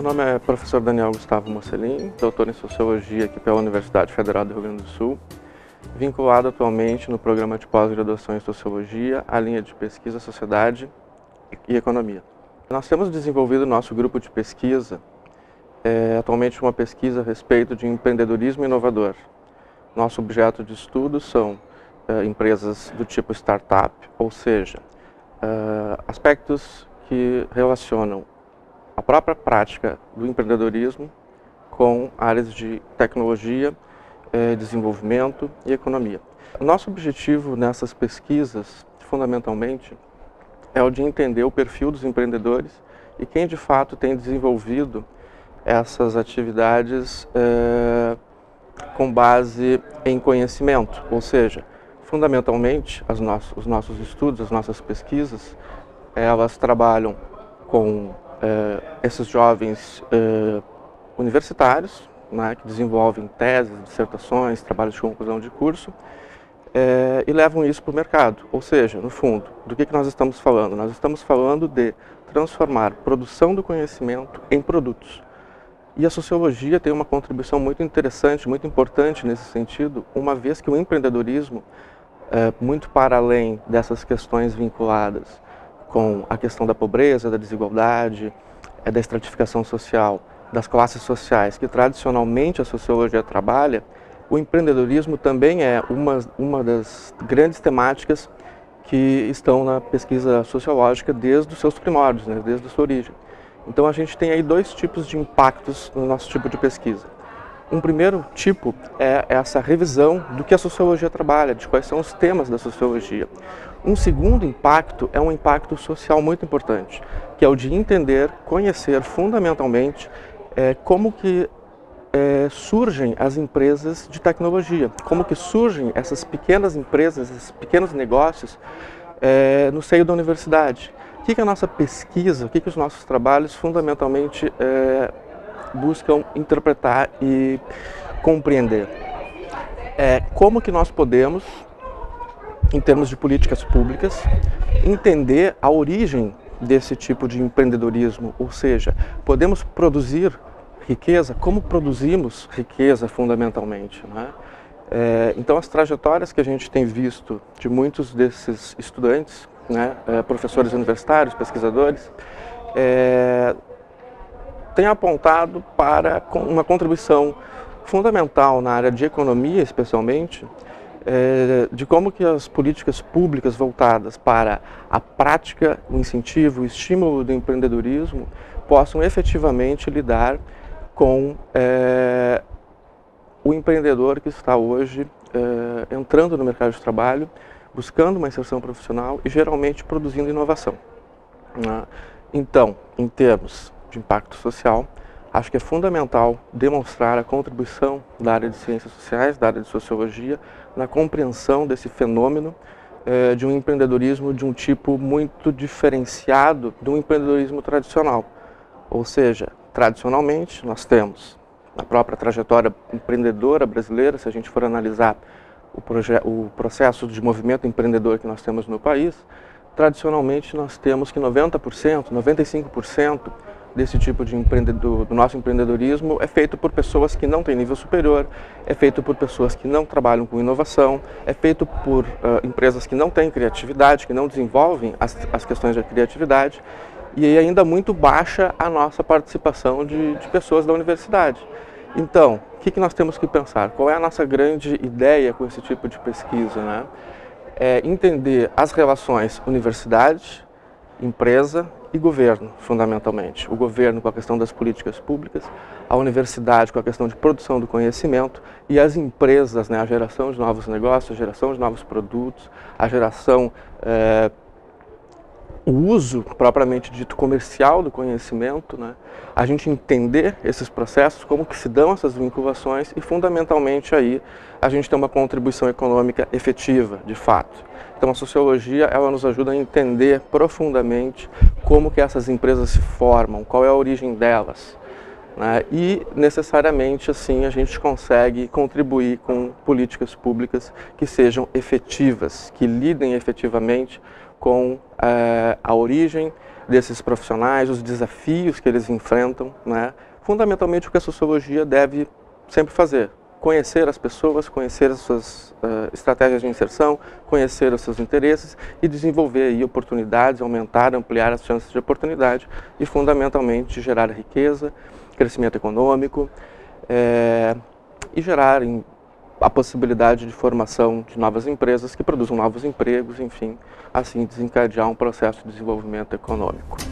Meu nome é professor Daniel Gustavo Mocelin, doutor em Sociologia aqui pela Universidade Federal do Rio Grande do Sul, vinculado atualmente no programa de pós-graduação em Sociologia, a linha de pesquisa, Sociedade e Economia. Nós temos desenvolvido nosso grupo de pesquisa, atualmente uma pesquisa a respeito de empreendedorismo inovador. Nosso objeto de estudo são empresas do tipo startup, ou seja, aspectos que relacionam a própria prática do empreendedorismo com áreas de tecnologia, desenvolvimento e economia. Nosso objetivo nessas pesquisas, fundamentalmente, é o de entender o perfil dos empreendedores e quem de fato tem desenvolvido essas atividades com base em conhecimento, ou seja, fundamentalmente os nossos estudos, as nossas pesquisas, elas trabalham com esses jovens universitários, né, que desenvolvem teses, dissertações, trabalhos de conclusão de curso, e levam isso para o mercado. Ou seja, no fundo, do que nós estamos falando? Nós estamos falando de transformar produção do conhecimento em produtos. E a sociologia tem uma contribuição muito interessante, muito importante nesse sentido, uma vez que o empreendedorismo, muito para além dessas questões vinculadas com a questão da pobreza, da desigualdade, da estratificação social, das classes sociais, que tradicionalmente a sociologia trabalha, o empreendedorismo também é uma das grandes temáticas que estão na pesquisa sociológica desde os seus primórdios, né, desde a sua origem. Então a gente tem aí dois tipos de impactos no nosso tipo de pesquisa. Um primeiro tipo é essa revisão do que a sociologia trabalha, de quais são os temas da sociologia. Um segundo impacto é um impacto social muito importante, que é o de entender, conhecer fundamentalmente como que surgem as empresas de tecnologia, como que surgem essas pequenas empresas, esses pequenos negócios no seio da universidade. O que a nossa pesquisa, o que os nossos trabalhos fundamentalmente buscam interpretar e compreender? Como que nós podemos, em termos de políticas públicas, entender a origem desse tipo de empreendedorismo, ou seja, podemos produzir riqueza, como produzimos riqueza fundamentalmente, né? Então as trajetórias que a gente tem visto de muitos desses estudantes, né, professores universitários, pesquisadores, têm apontado para uma contribuição fundamental na área de economia, especialmente, de como que as políticas públicas voltadas para a prática, o incentivo, o estímulo do empreendedorismo possam efetivamente lidar com o empreendedor que está hoje entrando no mercado de trabalho, buscando uma inserção profissional e geralmente produzindo inovação, né? Então, em termos de impacto social, acho que é fundamental demonstrar a contribuição da área de ciências sociais, da área de sociologia, na compreensão desse fenômeno de um empreendedorismo de um tipo muito diferenciado do empreendedorismo tradicional. Ou seja, tradicionalmente nós temos, na própria trajetória empreendedora brasileira, se a gente for analisar o processo de movimento empreendedor que nós temos no país, tradicionalmente nós temos que 90%, 95% desse tipo de do nosso empreendedorismo é feito por pessoas que não têm nível superior, é feito por pessoas que não trabalham com inovação, é feito por empresas que não têm criatividade, que não desenvolvem as questões da criatividade, e ainda muito baixa a nossa participação de pessoas da universidade. Então, o que nós temos que pensar? Qual é a nossa grande ideia com esse tipo de pesquisa, né? É entender as relações universidade, empresa e governo, fundamentalmente. O governo com a questão das políticas públicas, a universidade com a questão de produção do conhecimento e as empresas, né, a geração de novos negócios, a geração de novos produtos, a geração, o uso propriamente dito comercial do conhecimento, né? A gente entender esses processos, como que se dão essas vinculações e fundamentalmente aí a gente tem uma contribuição econômica efetiva, de fato. Então a sociologia, ela nos ajuda a entender profundamente como que essas empresas se formam, qual é a origem delas, né? E necessariamente assim a gente consegue contribuir com políticas públicas que sejam efetivas, que lidem efetivamente com a origem, desses profissionais, os desafios que eles enfrentam, né? Fundamentalmente o que a sociologia deve sempre fazer: conhecer as pessoas, conhecer as suas estratégias de inserção, conhecer os seus interesses e desenvolver aí oportunidades, aumentar, ampliar as chances de oportunidade e fundamentalmente gerar riqueza, crescimento econômico e gerar a possibilidade de formação de novas empresas que produzam novos empregos, enfim, assim desencadear um processo de desenvolvimento econômico.